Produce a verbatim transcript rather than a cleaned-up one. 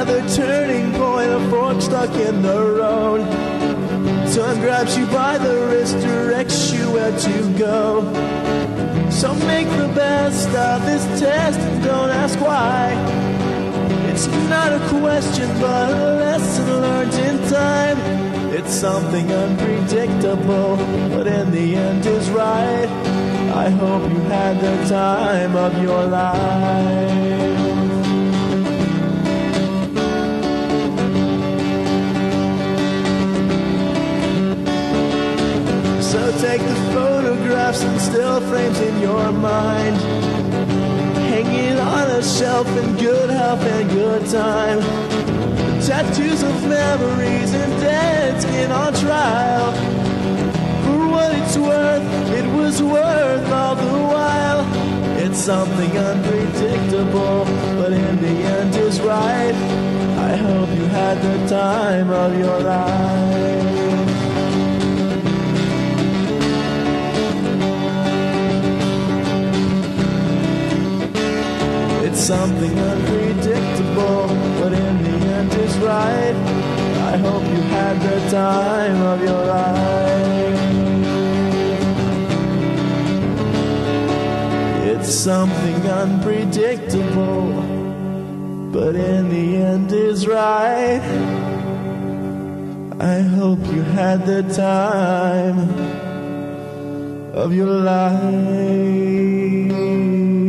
another turning point, a fork stuck in the road. Time grabs you by the wrist, directs you where to go. So make the best of this test and don't ask why. It's not a question but a lesson learned in time. It's something unpredictable, but in the end is right. I hope you had the time of your life. So take the photographs and still frames in your mind. Hang it on a shelf in good health and good time. Tattoos of memories and dead skin on trial. For what it's worth, it was worth all the while. It's something unpredictable, but in the end is right. I hope you had the time of your life. It's something unpredictable, but in the end is right. I hope you had the time of your life. It's something unpredictable, but in the end is right. I hope you had the time of your life.